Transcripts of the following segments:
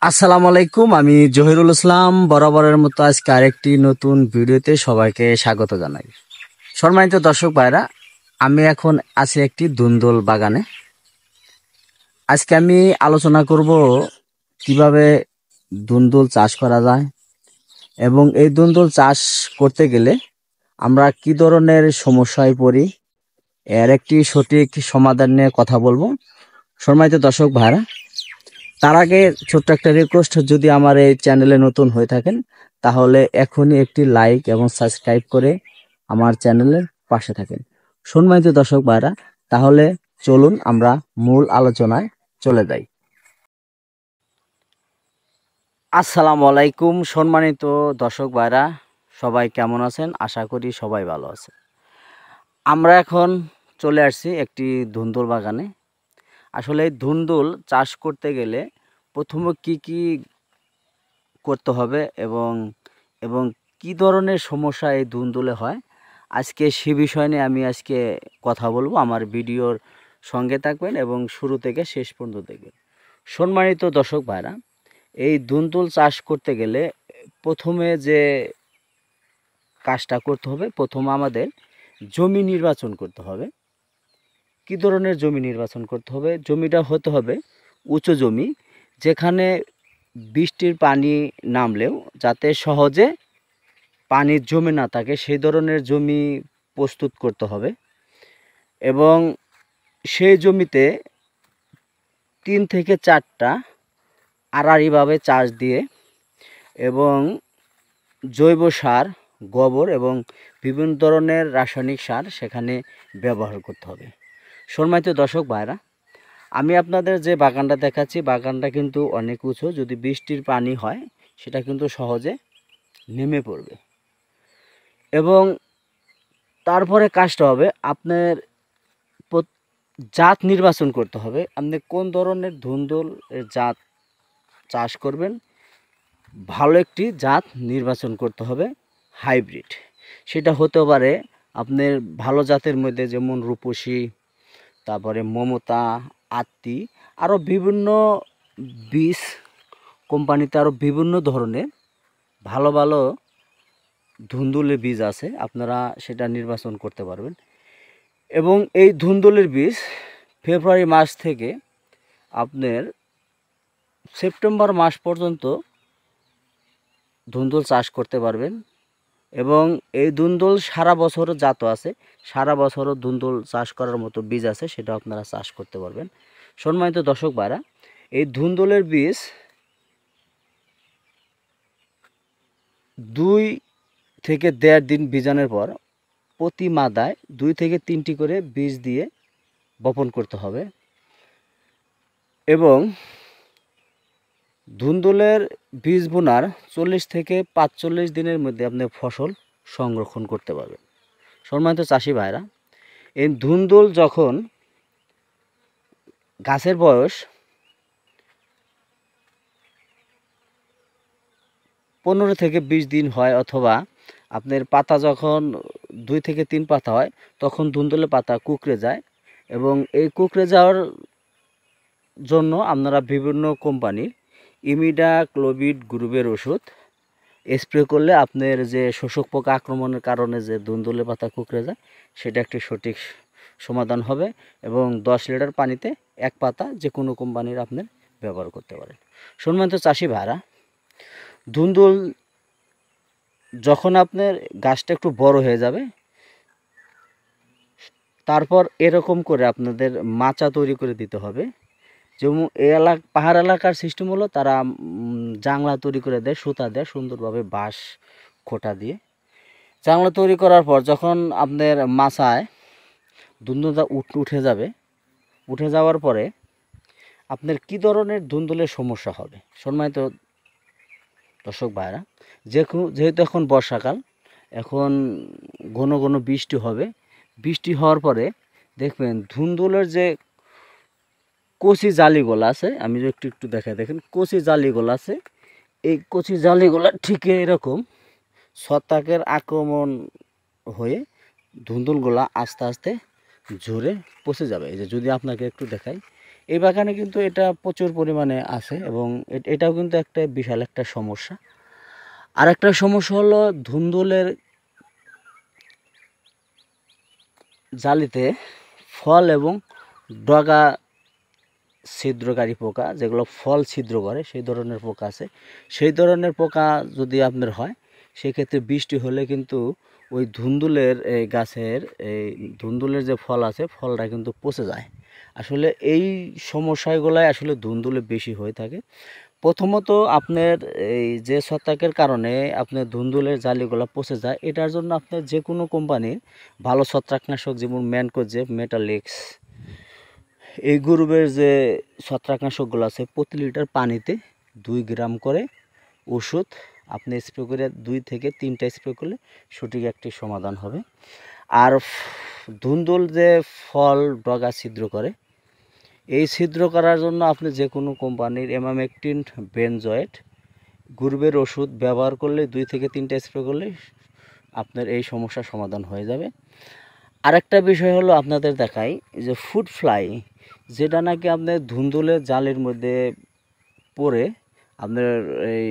আসসালামু আলাইকুম। আমি জহিরুল ইসলাম বরাবরের মতো আজকে আরেকটি নতুন ভিডিওতে সবাইকে স্বাগত জানাই। সম্মানিত দর্শক ভাইরা, আমি এখন আছি একটি ধুন্দুল বাগানে। আজকে আমি আলোচনা করব কিভাবে ধুন্দুল চাষ করা যায় এবং এই ধুন্দুল চাষ করতে গেলে আমরা কি ধরনের সমস্যায় পড়ি, এর একটি সঠিক সমাধান নিয়ে কথা বলবো। সম্মানিত দর্শক ভাইরা, তার আগে ছোট্ট একটা রিকোয়েস্ট, যদি আমার এই চ্যানেলে নতুন হয়ে থাকেন তাহলে এখনই একটি লাইক এবং সাবস্ক্রাইব করে আমার চ্যানেলের পাশে থাকেন। সম্মানিত দর্শক ভাইরা, তাহলে চলুন আমরা মূল আলোচনায় চলে যাই। আসসালামু আলাইকুম সম্মানিত দর্শক ভাইরা, সবাই কেমন আছেন? আশা করি সবাই ভালো আছে। আমরা এখন চলে আসছি একটি ধুন্দুল বাগানে। আসলে এই ধুন্দুল চাষ করতে গেলে প্রথমে কি করতে হবে এবং এবং কি ধরনের সমস্যা এই ধুন্দুলে হয়, আজকে সে বিষয় নিয়ে আমি আজকে কথা বলবো। আমার ভিডিওর সঙ্গে থাকবেন এবং শুরু থেকে শেষ পর্যন্ত দেখবেন। সম্মানিত দর্শক ভাইরা, এই ধুন্দুল চাষ করতে গেলে প্রথমে যে কাজটা করতে হবে, প্রথমে আমাদের জমি নির্বাচন করতে হবে। কি ধরনের জমি নির্বাচন করতে হবে? জমিটা হতে হবে উঁচু জমি, যেখানে বৃষ্টির পানি নামলেও যাতে সহজে পানির জমে না থাকে, সেই ধরনের জমি প্রস্তুত করতে হবে। এবং সেই জমিতে 3 থেকে 4টা আড়াআড়িভাবে চাষ দিয়ে এবং জৈব সার, গোবর এবং বিভিন্ন ধরনের রাসায়নিক সার সেখানে ব্যবহার করতে হবে। সম্মানিত দর্শক ভাইরা, আমি আপনাদের যে বাগানটা দেখাচ্ছি, বাগানটা কিন্তু অনেক উঁচু। যদি বৃষ্টির পানি হয় সেটা কিন্তু সহজে নেমে পড়বে। এবং তারপরে কাজটা হবে আপনার জাত নির্বাচন করতে হবে। আপনি কোন ধরনের ধুন্দুল জাত চাষ করবেন, ভালো একটি জাত নির্বাচন করতে হবে, হাইব্রিড। সেটা হতে পারে আপনার ভালো জাতের মধ্যে, যেমন রূপসী, তারপরে মমতা, আত্তি, আরও বিভিন্ন বীজ কোম্পানিতে আরও বিভিন্ন ধরনের ভালো ভালো ধুন্দুলের বীজ আছে, আপনারা সেটা নির্বাচন করতে পারবেন। এবং এই ধুন্দুলের বীজ ফেব্রুয়ারি মাস থেকে আপনার সেপ্টেম্বর মাস পর্যন্ত ধুন্দুল চাষ করতে পারবেন। এবং এই ধুন্দুল সারা বছর জাত আছে, সারা বছরও ধুন্দুল চাষ করার মতো বীজ আছে, সেটা আপনারা চাষ করতে পারবেন। সম্মানিত দর্শক ভাইরা, এই ধুন্দুলের বীজ 2 থেকে 1.5 দিন বীজানোর পর প্রতি মাদায় 2 থেকে 3টি করে বীজ দিয়ে বপন করতে হবে। এবং ধুন্দুলের বীজ বোনার 40 থেকে 45 দিনের মধ্যে আপনি ফসল সংরক্ষণ করতে পারবেন। সম্মানিত চাষি ভাইরা, এই ধুন্দুল যখন গাছের বয়স 15 থেকে 20 দিন হয়, অথবা আপনার পাতা যখন 2 থেকে 3 পাতা হয়, তখন ধুন্দুলের পাতা কুঁকড়ে যায়। এবং এই কুঁকড়ে যাওয়ার জন্য আপনারা বিভিন্ন কোম্পানির ইমিডাক্লোপিড গ্রুপের ওষুধ স্প্রে করলে আপনার যে শোষক পোকা আক্রমণের কারণে যে ধুন্দুলের পাতা কুঁকড়ে যায়, সেটা একটি সঠিক সমাধান হবে। এবং 10 লিটার পানিতে 1 পাতা যে কোনো কোম্পানির আপনার ব্যবহার করতে পারেন। সম্মানিত চাষি ভাইরা, ধুন্দুল যখন আপনার গাছটা একটু বড় হয়ে যাবে, তারপর এরকম করে আপনাদের মাচা তৈরি করে দিতে হবে। যেমন এই পাহাড় এলাকার সিস্টেম হলো, তারা জাংলা তৈরি করে দেয়, সুতা দেয় সুন্দরভাবে, বাঁশ খোটা দিয়ে জাংলা তৈরি করার পর যখন আপনার মাচায় ধুন্দুলটা উঠে যাবে, উঠে যাওয়ার পরে আপনার কি ধরনের ধুন্দুলের সমস্যা হবে? সম্মানিত দর্শক ভাইরা, যেহেতু এখন বর্ষাকাল, এখন ঘন ঘন বৃষ্টি হবে। বৃষ্টি হওয়ার পরে দেখবেন ধুন্দুলের যে কচি জালিগুলো আছে, আমি যে একটু দেখাই, দেখেন কচি জালিগুলো আছে, এই কচি জালিগুলো ঠিক এরকম ছত্রাকের আক্রমণ হয়ে ধুন্দুলগুলা আস্তে আস্তে ঝরে পচে যাবে। এই যে যদি আপনাকে একটু দেখাই, এই বাগানে কিন্তু এটা প্রচুর পরিমাণে আছে এবং এটাও কিন্তু একটা বিশাল একটা সমস্যা। আর একটা সমস্যা হলো ধুন্দুলের জালিতে ফল এবং ডগা ছিদ্রকারী পোকা, যেগুলো ফল ছিদ্র করে, সেই ধরনের পোকা আছে। সেই ধরনের পোকা যদি আপনার হয়, সেক্ষেত্রে বৃষ্টি হলে কিন্তু ওই ধুন্দুলের এই গাছের এই ধুন্দুলের যে ফল আছে, ফলটা কিন্তু পচে যায়। আসলে এই সমস্যাগুলাই আসলে ধুন্দুলে বেশি হয়ে থাকে। প্রথমত আপনার এই যে ছত্রাকের কারণে আপনার ধুন্দুলের জালিগুলো পচে যায়, এটার জন্য আপনার যে কোনো কোম্পানির ভালো ছত্রাকনাশক, যেমন ম্যানকোজেব, মেটালিক্স, এই গ্রুপের যে ছত্রাকনাশকগুলো আছে, প্রতি লিটার পানিতে 2 গ্রাম করে ওষুধ আপনি স্প্রে করে 2 থেকে 3টা স্প্রে করলে সঠিক একটি সমাধান হবে। আর ধুন্দুল যে ফল ডগা ছিদ্র করে, এই ছিদ্র করার জন্য আপনি যে কোনো কোম্পানির এমামেকটিন বেনজয়েট গ্রুপের ওষুধ ব্যবহার করলে 2 থেকে 3টা স্প্রে করলে আপনার এই সমস্যার সমাধান হয়ে যাবে। আরেকটা বিষয় হলো আপনাদের দেখাই যে ফুড ফ্লাই, যেটা নাকি আপনার ধুন্দুলের জালের মধ্যে পড়ে আপনার এই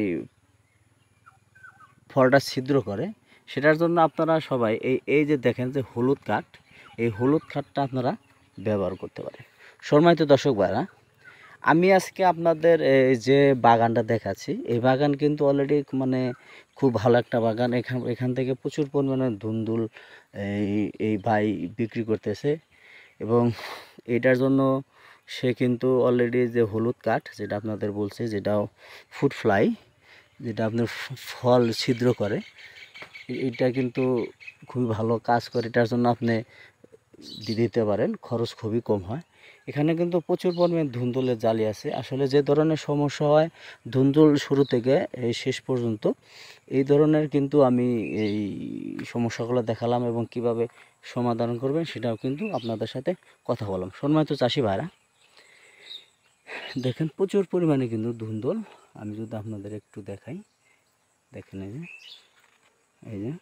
ফলটা ছিদ্র করে। সেটার জন্য আপনারা সবাই এই যে দেখেন যে হলুদ কাঠ, এই হলুদ কাঠটা আপনারা ব্যবহার করতে পারেন। সম্মানিত দর্শক ভাইরা, আমি আজকে আপনাদের এই যে বাগানটা দেখাচ্ছি, এই বাগান কিন্তু অলরেডি মানে খুব ভালো একটা বাগান। এখান থেকে প্রচুর পরিমাণে ধুন্দুল এই ভাই বিক্রি করতেছে এবং এটার জন্য সে কিন্তু অলরেডি যে হলুদ কাঠ, যেটা আপনাদের বলছে, যেটাও ফুড ফ্লাই, যেটা আপনার ফল ছিদ্র করে, এটা কিন্তু খুবই ভালো কাজ করে। এটার জন্য আপনি দিতে পারেন, খরচ খুবই কম হয়। এখানে কিন্তু প্রচুর পরিমাণে ধুন্দুলের জালি আছে। আসলে যে ধরনের সমস্যা হয় ধুন্দুল শুরু থেকে এই শেষ পর্যন্ত, এই ধরনের কিন্তু আমি এই সমস্যাগুলো দেখালাম এবং কিভাবে সমাধান করবেন সেটাও কিন্তু আপনাদের সাথে কথা বললাম। সম্মানিত চাষি ভাইরা, দেখেন প্রচুর পরিমাণে কিন্তু ধুন্দুল। আমি যদি আপনাদের একটু দেখাই, দেখেন এই যে এই যে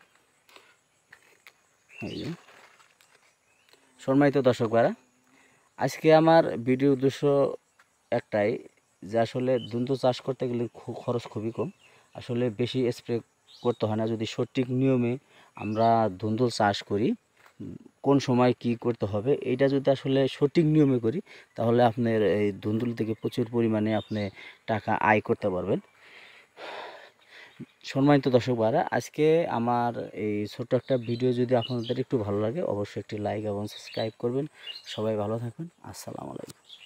এই যে সম্মানিত দর্শক ভাইরা, আজকে আমার ভিডিও উদ্দেশ্য একটাই, যে আসলে ধুন্দুল চাষ করতে গেলে খরচ খুবই কম। আসলে বেশি স্প্রে করতে হয় না যদি সঠিক নিয়মে আমরা ধুন্দুল চাষ করি। কোন সময় কি করতে হবে এটা যদি আসলে সঠিক নিয়মে করি, তাহলে আপনার এই ধুন্দুল থেকে প্রচুর পরিমাণে আপনি টাকা আয় করতে পারবেন। সম্মানিত দর্শক ভাইরা, আজকে আমার এই ছোট্ট একটা ভিডিও যদি আপনাদের একটু ভালো লাগে, অবশ্যই একটি লাইক এবং সাবস্ক্রাইব করবেন। সবাই ভালো থাকবেন। আসসালামু আলাইকুম।